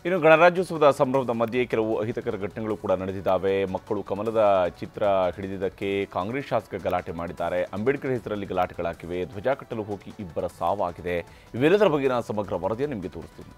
ಇನ್ನು ಗಣರಾಜ್ಯೋತ್ಸವದ ಸಂಭ್ರಮದ ಮಧ್ಯೆ ಕೆಲವು ಅಹಿತಕರ ಘಟನೆಗಳು ಕೂಡ ನಡೆದಿದ್ದಾವೆ. ಮಕ್ಕಳು ಕಮಲದ ಚಿತ್ರ ಹಿಡಿದಿದ್ದಕ್ಕೆ ಕಾಂಗ್ರೆಸ್ ಶಾಸಕ ಗಲಾಟೆ ಮಾಡಿದ್ದಾರೆ. ಅಂಬೇಡ್ಕರ್ ಹೆಸರಲ್ಲಿ ಗಲಾಟೆಗಳಾಗಿವೆ. ಧ್ವಜ ಕಟ್ಟಲು ಹೋಗಿ ಇಬ್ಬರ ಸಾವಾಗಿದೆ. ಇವೆಲ್ಲದರ ಬಗೆಗಿನ ಸಮಗ್ರ ವರದಿಯನ್ನು ನಿಮಗೆ ತೋರಿಸ್ತೀನಿ.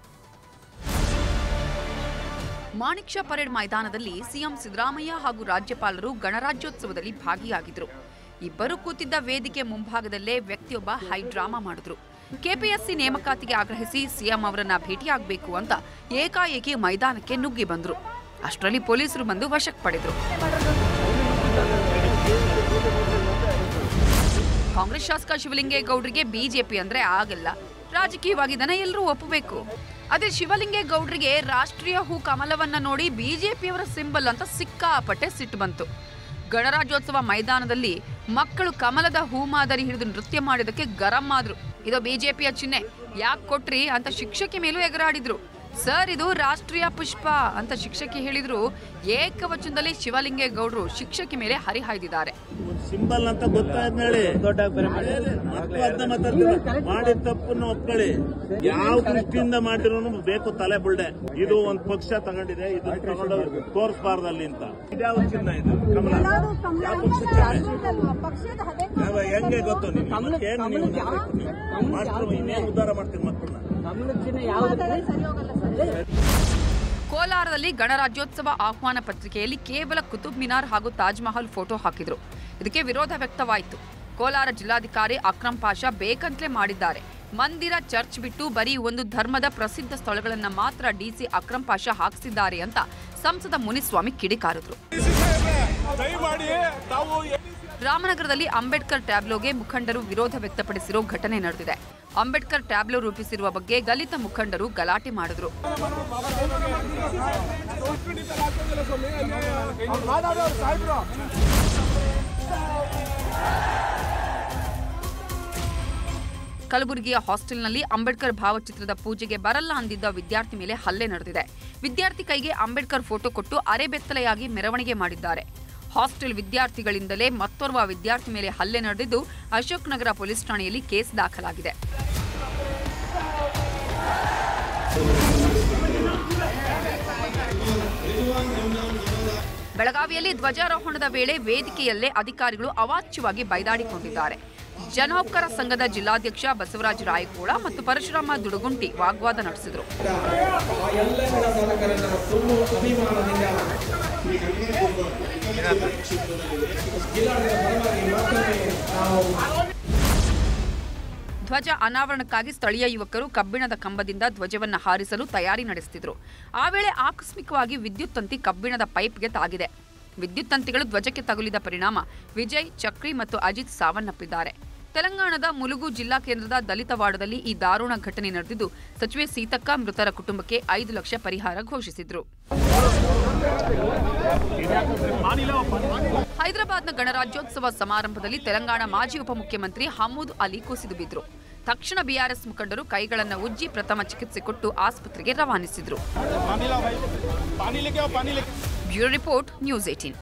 ಮಾಣಿಕ್ ಷಾ ಪರೇಡ್ ಮೈದಾನದಲ್ಲಿ ಸಿಎಂ ಸಿದ್ದರಾಮಯ್ಯ ಹಾಗೂ ರಾಜ್ಯಪಾಲರು ಗಣರಾಜ್ಯೋತ್ಸವದಲ್ಲಿ ಭಾಗಿಯಾಗಿದ್ದರು. ಇಬ್ಬರು ಕೂತಿದ್ದ ವೇದಿಕೆ ಮುಂಭಾಗದಲ್ಲೇ ವ್ಯಕ್ತಿಯೊಬ್ಬ ಹೈ ಡ್ರಾಮಾ ಮಾಡಿದ್ರು. ಕೆಪಿಎಸ್ಸಿ ನೇಮಕಾತಿಗೆ ಆಗ್ರಹಿಸಿ ಸಿಎಂ ಅವರನ್ನ ಭೇಟಿಯಾಗಬೇಕು ಅಂತ ಏಕಾಏಕಿ ಮೈದಾನಕ್ಕೆ ನುಗ್ಗಿ ಬಂದ್ರು. ಅಷ್ಟರಲ್ಲಿ ಪೊಲೀಸರು ಬಂದು ವಶಕ್ಕೆ ಪಡೆದ್ರು. ಕಾಂಗ್ರೆಸ್ ಶಾಸಕ ಶಿವಲಿಂಗೇಗೌಡರಿಗೆ ಬಿಜೆಪಿ ಅಂದ್ರೆ ಆಗಲ್ಲ, ರಾಜಕೀಯವಾಗಿ ಇದನ್ನ ಎಲ್ಲರೂ ಒಪ್ಪಬೇಕು. ಅದೇ ಶಿವಲಿಂಗೇಗೌಡರಿಗೆ ರಾಷ್ಟ್ರೀಯ ಹೂ ಕಮಲವನ್ನ ನೋಡಿ ಬಿಜೆಪಿಯವರ ಸಿಂಬಲ್ ಅಂತ ಸಿಕ್ಕಾಪಟ್ಟೆ ಸಿಟ್ಟು ಬಂತು. ಗಣರಾಜ್ಯೋತ್ಸವ ಮೈದಾನದಲ್ಲಿ ಮಕ್ಕಳು ಕಮಲದ ಹೂ ಮಾದರಿ ಹಿಡಿದು ನೃತ್ಯ ಮಾಡಿದಕ್ಕೆ ಗರಂ ಆದ್ರು. ಇದು ಬಿಜೆಪಿಯ ಚಿಹ್ನೆ, ಯಾಕೆ ಕೊಟ್ರಿ ಅಂತ ಶಿಕ್ಷಕಿ ಮೇಲೂ ಎಗರಾಡಿದ್ರು. ಸರ್, ಇದು ರಾಷ್ಟ್ರೀಯ ಪುಷ್ಪ ಅಂತ ಶಿಕ್ಷಕಿ ಹೇಳಿದ್ರು. ಏಕವಚನದಲ್ಲಿ ಶಿವಲಿಂಗೇಗೌಡರು ಶಿಕ್ಷಕಿ ಮೇಲೆ ಹರಿಹಾಯ್ದಿದ್ದಾರೆ. ಸಿಂಬಲ್ ಅಂತ ಗೊತ್ತಾದ್ಮೇಲೆ ಮಾಡಿದ ತಪ್ಪನ್ನು ಒಪ್ಕೊಳ್ಳಿ. ಯಾವ ದೃಷ್ಟಿಯಿಂದ ಮಾಡಿರೋನು ಬೇಕು ತಲೆ ಬುಳ್ಳೆ. ಇದು ಒಂದು ಪಕ್ಷ ತಗೊಂಡಿದೆ, ಇದನ್ನ ತಗೊಂಡು ತೋರಿಸಬಾರ್ದಲ್ಲಿ ಅಂತ. ಇದ್ಯಾವ ಚಿನ್ನ ಇದು? ಕಮಲ ಹೆಂಗೆ ಗೊತ್ತು ನಿಮ್ಗೆ? ಇನ್ನೇನು ಉದ್ಧಾರ ಮಾಡ್ತೀನಿ ಮಕ್ಕಳನ್ನ? ಕೋಲಾರದಲ್ಲಿ ಗಣರಾಜ್ಯೋತ್ಸವ ಆಹ್ವಾನ ಪತ್ರಿಕೆಯಲ್ಲಿ ಕೇವಲ ಕುತುಬ್ ಮಿನಾರ್ ಹಾಗೂ ತಾಜ್ ಮಹಲ್ ಫೋಟೋ ಹಾಕಿದ್ರು. ಇದಕ್ಕೆ ವಿರೋಧ ವ್ಯಕ್ತವಾಯಿತು. ಕೋಲಾರ ಜಿಲ್ಲಾಧಿಕಾರಿ ಅಕ್ರಮ್ ಪಾಷಾ ಬೇಕಂತಲೇ ಮಾಡಿದ್ದಾರೆ. ಮಂದಿರ, ಚರ್ಚ್ ಬಿಟ್ಟು ಬರೀ ಒಂದು ಧರ್ಮದ ಪ್ರಸಿದ್ಧ ಸ್ಥಳಗಳನ್ನ ಮಾತ್ರ ಡಿಸಿ ಅಕ್ರಮ್ ಪಾಷಾ ಹಾಕಿಸಿದ್ದಾರೆ ಅಂತ ಸಂಸದ ಮುನಿಸ್ವಾಮಿ ಕಿಡಿಕಾರಿದ್ರು. ರಾಮನಗರದಲ್ಲಿ ಅಂಬೇಡ್ಕರ್ ಟ್ಯಾಬ್ಲೋಗೆ ಮುಖಂಡರು ವಿರೋಧ ವ್ಯಕ್ತಪಡಿಸಿರೋ ಘಟನೆ ನಡೆದಿದೆ. ಅಂಬೇಡ್ಕರ್ ಟ್ಯಾಬ್ಲೋ ರೂಪಿಸಿರುವ ಬಗ್ಗೆ ದಲಿತ ಮುಖಂಡರು ಗಲಾಟೆ ಮಾಡಿದ್ರು. ಕಲಬುರಗಿಯ ಹಾಸ್ಟೆಲ್ನಲ್ಲಿ ಅಂಬೇಡ್ಕರ್ ಭಾವಚಿತ್ರದ ಪೂಜೆಗೆ ಬರಲ್ಲ ಅಂದಿದ್ದ ವಿದ್ಯಾರ್ಥಿ ಮೇಲೆ ಹಲ್ಲೆ ನಡೆದಿದೆ. ವಿದ್ಯಾರ್ಥಿ ಕೈಗೆ ಅಂಬೇಡ್ಕರ್ ಫೋಟೋ ಕೊಟ್ಟು ಅರೆಬೆತ್ತಲೆಯಾಗಿ ಮೆರವಣಿಗೆ ಮಾಡಿದ್ದಾರೆ. ಹಾಸ್ಟೆಲ್ ವಿದ್ಯಾರ್ಥಿಗಳಿಂದಲೇ ಮತ್ತೋರ್ವ ವಿದ್ಯಾರ್ಥಿ ಮೇಲೆ ಹಲ್ಲೆ ನಡೆದಿದ್ದು ಅಶೋಕ್ ನಗರ ಪೊಲೀಸ್ ಠಾಣೆಯಲ್ಲಿ ಕೇಸ್ ದಾಖಲಾಗಿದೆ. ಬೆಳಗಾವಿಯಲ್ಲಿ ಧ್ವಜಾರೋಹಣದ ವೇಳೆ ವೇದಿಕೆಯಲ್ಲೇ ಅಧಿಕಾರಿಗಳು ಅವಾಚ್ಯವಾಗಿ ಬೈದಾಡಿಕೊಂಡಿದ್ದಾರೆ. ಜನೋಪಕಾರ ಸಂಘದ ಜಿಲ್ಲಾಧ್ಯಕ್ಷ ಬಸವರಾಜ ರಾಯಕೋಳ ಮತ್ತು ಪರಶುರಾಮ ದುಡುಗುಂಟಿ ವಾಗ್ವಾದ ನಡೆಸಿದರು. ಧ್ವಜ ಅನಾವರಣಕ್ಕಾಗಿ ಸ್ಥಳೀಯ ಯುವಕರು ಕಬ್ಬಿಣದ ಕಂಬದಿಂದ ಧ್ವಜವನ್ನು ಹಾರಿಸಲು ತಯಾರಿ ನಡೆಸುತ್ತಿದ್ದರು. ಆ ವೇಳೆ ಆಕಸ್ಮಿಕವಾಗಿ ವಿದ್ಯುತ್ ತಂತಿ ಕಬ್ಬಿಣದ ಪೈಪ್ಗೆ ತಾಗಿದೆ. ವಿದ್ಯುತ್ ತಂತಿಗಳು ಧ್ವಜಕ್ಕೆ ತಗುಲಿದ ಪರಿಣಾಮ ವಿಜಯ್, ಚಕ್ರಿ ಮತ್ತು ಅಜಿತ್ ಸಾವನ್ನಪ್ಪಿದ್ದಾರೆ. ತೆಲಂಗಾಣದ ಮುಲುಗು ಜಿಲ್ಲಾ ಕೇಂದ್ರದ ದಲಿತ ವಾರ್ಡದಲ್ಲಿ ಈ ದಾರುಣ ಘಟನೆ ನಡೆದಿದ್ದು ಸಚಿವೆ ಸೀತಕ್ಕ ಮೃತರ ಕುಟುಂಬಕ್ಕೆ 5 ಲಕ್ಷ ಪರಿಹಾರ ಘೋಷಿಸಿದ್ರು. ಹೈದರಾಬಾದ್ನ ಗಣರಾಜ್ಯೋತ್ಸವ ಸಮಾರಂಭದಲ್ಲಿ ತೆಲಂಗಾಣ ಮಾಜಿ ಉಪಮುಖ್ಯಮಂತ್ರಿ ಹಮೂದ್ ಅಲಿ ಕುಸಿದು ಬಿದ್ರು. ತಕ್ಷಣ ಬಿಆರ್ಎಸ್ ಮುಖಂಡರು ಕೈಗಳನ್ನು ಉಜ್ಜಿ ಪ್ರಥಮ ಚಿಕಿತ್ಸೆ ಕೊಟ್ಟು ಆಸ್ಪತ್ರೆಗೆ ರವಾನಿಸಿದ್ರು. Bureau report, news 18.